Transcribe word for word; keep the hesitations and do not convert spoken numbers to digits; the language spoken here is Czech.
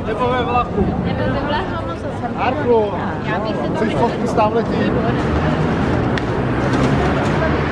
Nebo ve vlaku. Nebo ve vlaku, no to jsem. Marku, Já bych se to chceš fotku s támhletím?